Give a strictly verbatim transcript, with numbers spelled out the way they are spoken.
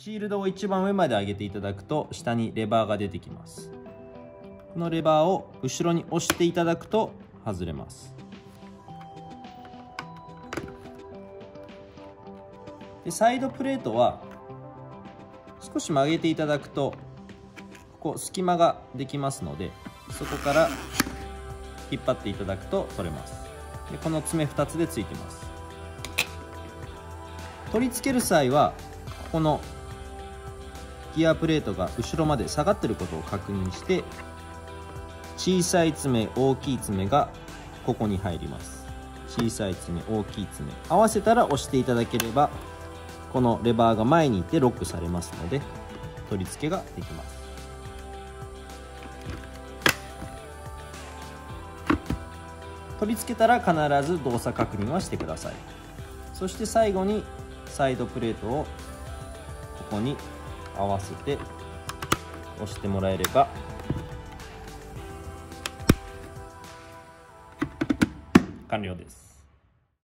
シールドを一番上まで上げていただくと下にレバーが出てきます。このレバーを後ろに押していただくと外れます。でサイドプレートは少し曲げていただくとここ隙間ができますので、そこから引っ張っていただくと取れます。でこの爪ふたつでついてます。取り付ける際はここのギアプレートが後ろまで下がっていることを確認して、小さい爪大きい爪がここに入ります。小さい爪大きい爪合わせたら押していただければこのレバーが前にいってロックされますので取り付けができます。取り付けたら必ず動作確認はしてください。そして最後にサイドプレートをここに合わせて押してもらえれば完了です。